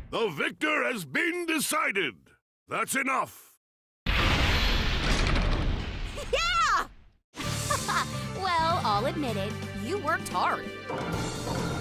The victor has been decided. That's enough. Yeah! Well, I'll admit it. You worked hard.